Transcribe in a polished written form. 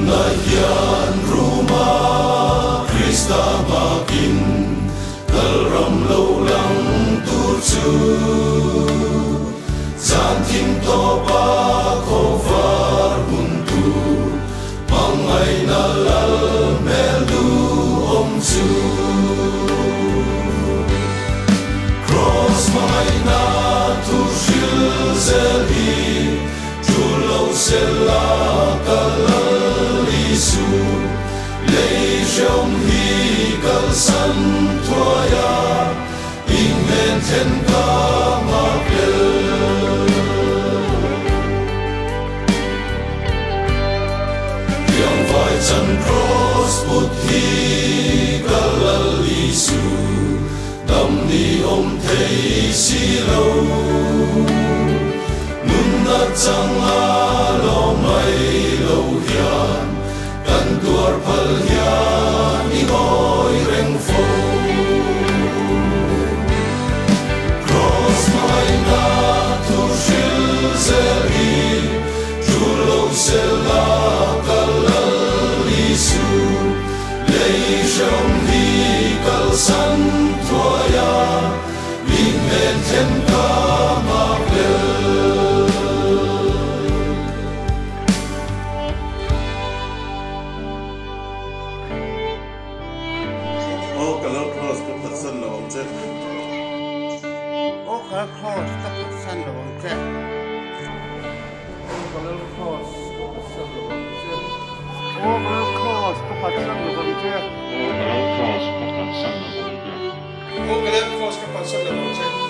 Yan rumah Krista makin kalram lâu lăng tu chu Gian tim to ba ko var buntu Mangai na lal melu om chu Cross mangai na tu shil zeli Tu lâu sela kalal isu Lei shom hi kal san tuaya In men ten ka makel Yang vai chan cross put hi kalal isu Dam ni om thei si lo Nun na chang a lo mai lo hian Kan tuar phal hian I ngoi reng fo Cross mai na tu shil zeli Tu lo sela kalal isu Lei shom hi kal san tuaya Lin men ten ka makel cross ka patsan lo om che cross ka patsan lo om che cross ka patsan lo om che cross ka patsan lo om che